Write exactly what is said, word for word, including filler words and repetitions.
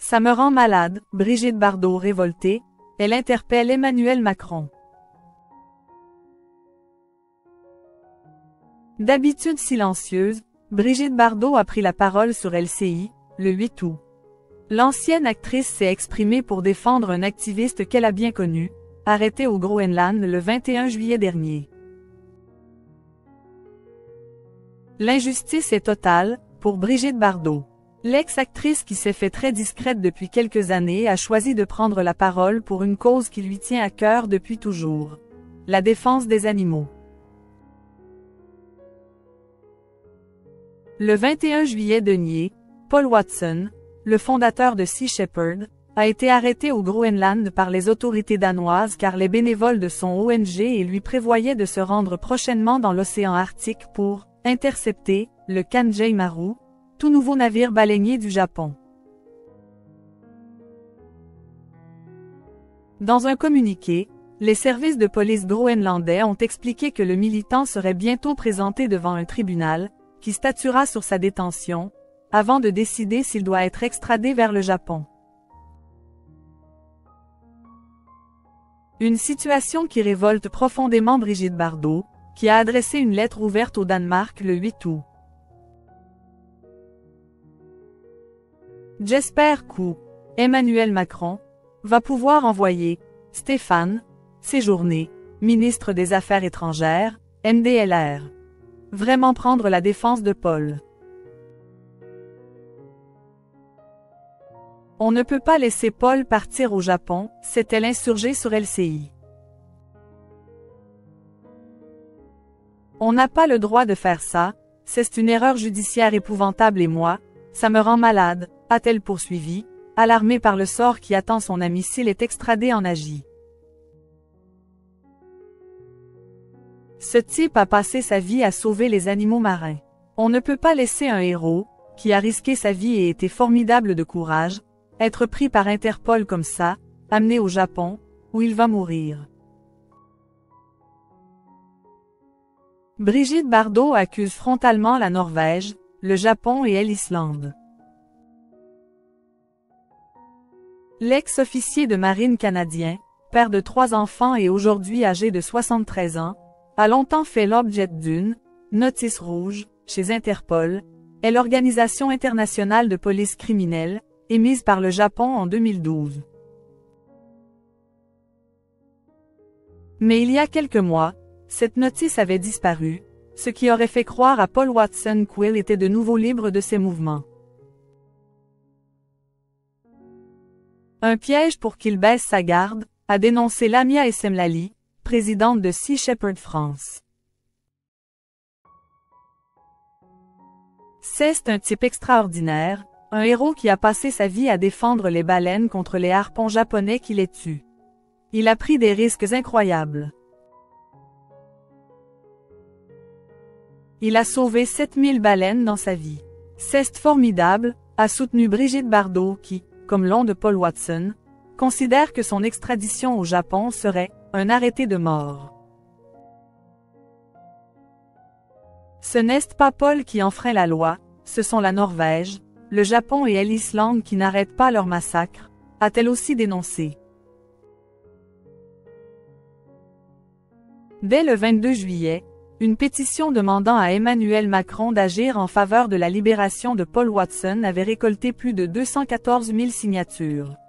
Ça me rend malade, Brigitte Bardot révoltée, elle interpelle Emmanuel Macron. D'habitude silencieuse, Brigitte Bardot a pris la parole sur L C I, le huit août. L'ancienne actrice s'est exprimée pour défendre un activiste qu'elle a bien connu, arrêté au Groenland le vingt et un juillet dernier. L'injustice est totale, pour Brigitte Bardot. L'ex-actrice qui s'est fait très discrète depuis quelques années a choisi de prendre la parole pour une cause qui lui tient à cœur depuis toujours. La défense des animaux. Le vingt et un juillet dernier, Paul Watson, le fondateur de Sea Shepherd, a été arrêté au Groenland par les autorités danoises car les bénévoles de son O N G et lui prévoyaient de se rendre prochainement dans l'océan Arctique pour intercepter le Kanjei Maru, tout nouveau navire baleinier du Japon. Dans un communiqué, les services de police groenlandais ont expliqué que le militant serait bientôt présenté devant un tribunal, qui statuera sur sa détention, avant de décider s'il doit être extradé vers le Japon. Une situation qui révolte profondément Brigitte Bardot, qui a adressé une lettre ouverte au Danemark le huit août. J'espère que Emmanuel Macron va pouvoir envoyer Stéphane Séjourné, ministre des Affaires étrangères, M D L R. Vraiment prendre la défense de Paul. On ne peut pas laisser Paul partir au Japon, s'est-elle insurgée sur L C I. On n'a pas le droit de faire ça, c'est une erreur judiciaire épouvantable et moi, ça me rend malade, a-t-elle poursuivi, alarmée par le sort qui attend son ami s'il est extradé en Asie. Ce type a passé sa vie à sauver les animaux marins. On ne peut pas laisser un héros, qui a risqué sa vie et été formidable de courage, être pris par Interpol comme ça, amené au Japon, où il va mourir. Brigitte Bardot accuse frontalement la Norvège, le Japon et l'Islande. L'ex-officier de marine canadien, père de trois enfants et aujourd'hui âgé de soixante-treize ans, a longtemps fait l'objet d'une notice rouge chez Interpol, est l'organisation internationale de police criminelle, émise par le Japon en deux mille douze. Mais il y a quelques mois, cette notice avait disparu, ce qui aurait fait croire à Paul Watson qu'il était de nouveau libre de ses mouvements. Un piège pour qu'il baisse sa garde, a dénoncé Lamia Essemlali, présidente de Sea Shepherd France. C'est un type extraordinaire, un héros qui a passé sa vie à défendre les baleines contre les harpons japonais qui les tuent. Il a pris des risques incroyables. Il a sauvé sept mille baleines dans sa vie. C'est formidable, a soutenu Brigitte Bardot qui, comme l'ont de Paul Watson, considère que son extradition au Japon serait un arrêté de mort. Ce n'est pas Paul qui enfreint la loi, ce sont la Norvège, le Japon et l'Islande qui n'arrêtent pas leur massacre, a-t-elle aussi dénoncé. Dès le vingt-deux juillet, une pétition demandant à Emmanuel Macron d'agir en faveur de la libération de Paul Watson avait récolté plus de deux cent quatorze mille signatures.